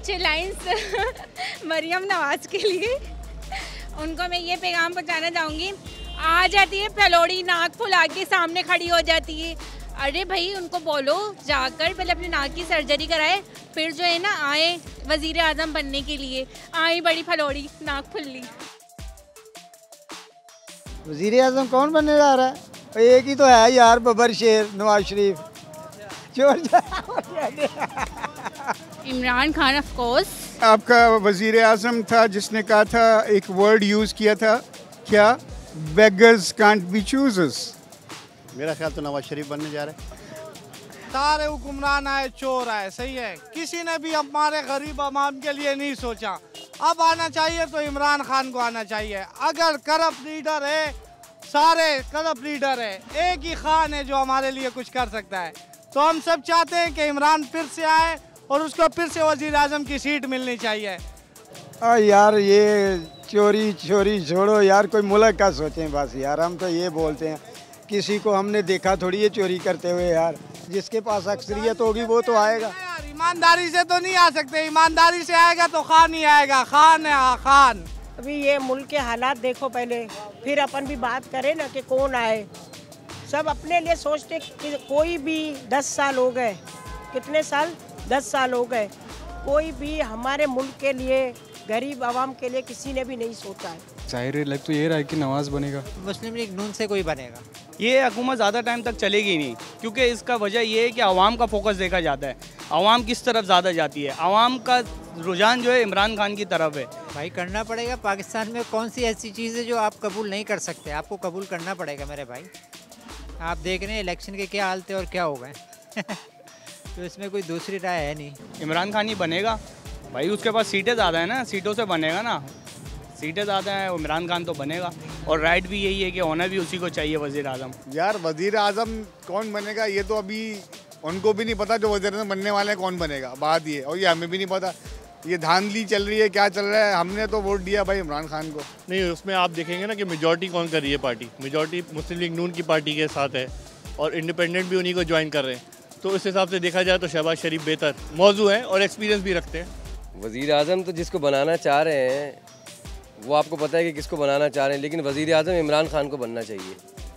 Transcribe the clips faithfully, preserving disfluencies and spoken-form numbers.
अच्छे लाइन्स मरियम नवाज के लिए। उनको मैं ये पैगाम पहुंचाना चाहूँगी, आ जाती है फलोड़ी नाक फुला के सामने खड़ी हो जाती है। अरे भाई उनको बोलो जाकर पहले अपने नाक की सर्जरी कराए, फिर जो है ना आए वजीर आजम बनने के लिए। आई बड़ी फलोड़ी नाक फुल्ली। वजीर आजम कौन बनने जा रहा है? एक ही तो है यार, बबर शेर नवाज शरीफ। Imran Khan of course. आपका वजीर आजम था जिसने कहा था, एक वर्ड यूज़ किया था, क्या? Beggars can't be choosers. मेरा ख्याल तो नवाज शरीफ बनने जा रहे हैं। सारे हुक्मरान आए चोर आए, सही है, किसी ने भी हमारे गरीब आवाम के लिए नहीं सोचा। अब आना चाहिए तो इमरान खान को आना चाहिए। अगर करप्ट लीडर है, सारे करप्ट लीडर है, एक ही खान है जो हमारे लिए कुछ कर सकता है। तो हम सब चाहते हैं कि इमरान फिर से आए और उसको फिर से वजीर आजम की सीट मिलनी चाहिए। आ यार ये चोरी चोरी छोड़ो यार, कोई मुल्क का सोचें बस यार। हम तो ये बोलते हैं, किसी को हमने देखा थोड़ी है चोरी करते हुए यार। जिसके पास अक्सरियत होगी वो तो आएगा। ईमानदारी से तो नहीं आ सकते, ईमानदारी से आएगा तो खान ही आएगा। खान है हाँ, खान। अभी ये मुल्क के हालात देखो पहले, फिर अपन भी बात करें ना कि कौन आए। सब अपने लिए सोचते कि कोई भी दस साल हो गए, कितने साल? दस साल हो गए, कोई भी हमारे मुल्क के लिए, गरीब आवाम के लिए किसी ने भी नहीं सोचा है। जाहिर लग तो ये रहा है कि नवाज बनेगा, मुस्लिम लीग नून से कोई बनेगा। ये हुकूमत ज़्यादा टाइम तक चलेगी नहीं, क्योंकि इसका वजह ये है कि आवाम का फोकस देखा जाता है। आवाम किस तरफ ज़्यादा जाती है, आवाम का रुझान जो है इमरान खान की तरफ है। भाई करना पड़ेगा। पाकिस्तान में कौन सी ऐसी चीज़ है जो आप कबूल नहीं कर सकते? आपको कबूल करना पड़ेगा मेरे भाई। आप देख रहे हैं इलेक्शन के क्या हाल थे और क्या हो गए तो इसमें कोई दूसरी राय है नहीं। इमरान खान ही बनेगा भाई, उसके पास सीटें ज़्यादा है ना, सीटों से बनेगा ना, सीटें ज़्यादा हैं, इमरान खान तो बनेगा। और राइट भी यही है कि होना भी उसी को चाहिए वज़ीर आज़म। यार वजीर आजम कौन बनेगा ये तो अभी उनको भी नहीं पता, जो वजीर आजम बनने वाले हैं कौन बनेगा, बात ये। और ये हमें भी नहीं पता, ये धांधली चल रही है, क्या चल रहा है। हमने तो वोट दिया भाई इमरान खान को। नहीं, उसमें आप देखेंगे ना कि मेजॉरिटी कौन कर रही है party. Majority Muslim League Noon की पार्टी के साथ है और इंडिपेंडेंट भी उन्हीं को ज्वाइन कर रहे हैं। तो इस हिसाब से देखा जाए तो शहबाज शरीफ बेहतर मौजू है और एक्सपीरियंस भी रखते हैं। वज़ीर आज़म तो जिसको बनाना चाह रहे हैं वो आपको पता है कि किसको बनाना चाह रहे हैं, लेकिन वज़ीर आज़म इमरान खान को बनना चाहिए।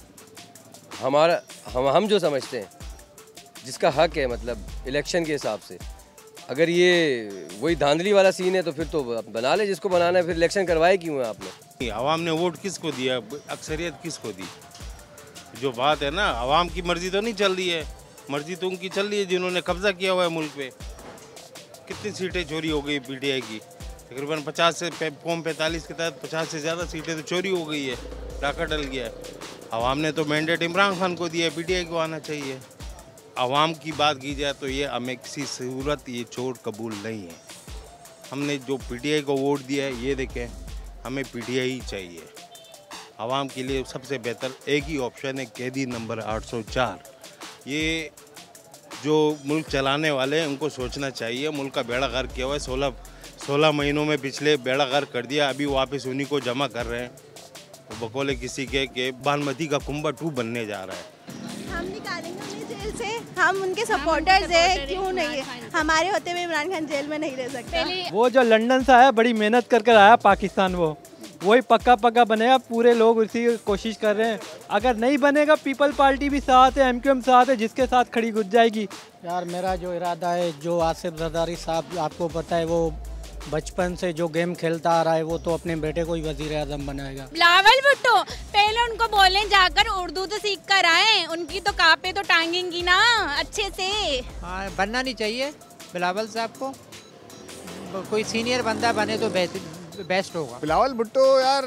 हमारा हम हम जो समझते हैं जिसका हक है, मतलब इलेक्शन के हिसाब से, अगर ये वही धांधली वाला सीन है तो फिर तो बना ले जिसको बनाना है, फिर इलेक्शन करवाए क्यों है आपने? आवाम ने वोट किसको दिया, अक्सरियत किसको दी? जो बात है ना, आवाम की मर्जी तो नहीं चल रही है, मर्जी तो उनकी चल रही है जिन्होंने कब्जा किया हुआ है मुल्क पे। कितनी सीटें चोरी हो गई पीटीआई की, तकरीबन पचास से फॉर्म पैंतालीस के तहत पचास से ज़्यादा सीटें तो चोरी हो गई है, डाका डल गया है। आवाम ने तो मैंडेट इमरान खान को दिया है, पीटीआई को आना चाहिए। आवाम की बात की जाए तो ये हमें किसी सूरत ये चोट कबूल नहीं है। हमने जो पीटीआई को वोट दिया है, ये देखें, हमें पीटीआई ही चाहिए। आवाम के लिए सबसे बेहतर एक ही ऑप्शन है, कैदी नंबर आठ सौ चार। ये जो मुल्क चलाने वाले हैं उनको सोचना चाहिए। मुल्क का बेड़ा गर्क किया हुआ है, सोलह सोलह महीनों में पिछले बेड़ा गर्क कर दिया, अभी वापस उन्हीं को जमा कर रहे हैं। तो बकौले किसी के के बालमती का कुंभा टू बनने जा रहा है। हम निकालेंगे उन्हें जेल से, हम उनके सपोर्टर्स हैं, क्यों नहीं है? हमारे होते हुए इमरान खान जेल में नहीं रह सकता। वो जो लंदन से आया, बड़ी मेहनत कर कर आया पाकिस्तान, वो वही पक्का पक्का बनेगा। पूरे लोग उसी की कोशिश कर रहे हैं। अगर नहीं बनेगा, पीपल पार्टी भी साथ है, एमक्यूएम साथ है, जिसके साथ खड़ी घुस जाएगी। यार मेरा जो इरादा है, जो आसिफ जरदारी साहब आपको पता है, वो बचपन से जो गेम खेलता आ रहा है, वो तो अपने बेटे को ही वजीर आजम बनाएगा। बिलावल भुट्टो पहले उनको बोलें जाकर उर्दू तो सीख कर आए, उनकी तो कापे तो टांगेंगी ना अच्छे से। हाँ, बनना नहीं चाहिए बिलावल साहब को, कोई सीनियर बंदा बने तो बेस्ट होगा। बिलावल भुट्टो यार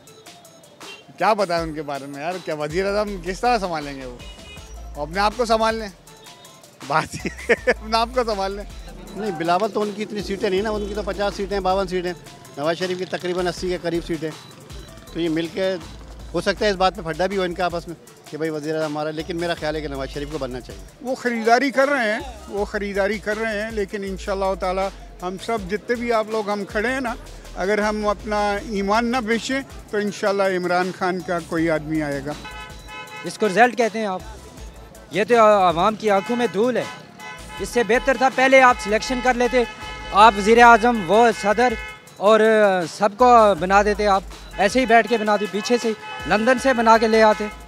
क्या पता है उनके बारे में यार, क्या वजीर आजम किस तरह संभालेंगे? वो अपने आप को संभाल लें, बात ही अपने आप को संभाल लें। नहीं, बिलावल तो उनकी इतनी सीटें नहीं ना, उनकी तो पचास सीटें बावन सीटें, नवाज शरीफ की तकरीबन अस्सी के करीब सीटें। तो ये मिल के हो सकता है इस बात पे फड्डा भी हो इनका आपस में कि भाई वज़ीर आज़म हमारा, लेकिन मेरा ख्याल है कि नवाज शरीफ को बनना चाहिए। वो ख़रीदारी कर रहे हैं, वो ख़रीदारी कर रहे हैं, लेकिन इंशाअल्लाह ताला हम सब जितने भी आप लोग हम खड़े हैं ना, अगर हम अपना ईमान ना बेचें तो इंशाअल्लाह इमरान खान का कोई आदमी आएगा। इसको रिजल्ट कहते हैं आप, ये तो आवाम की आंखों में धूल है। इससे बेहतर था पहले आप सिलेक्शन कर लेते, आप वज़ीर आज़म वो सदर और सबको बना देते, आप ऐसे ही बैठ के बना दी, पीछे से लंदन से बना के ले आते।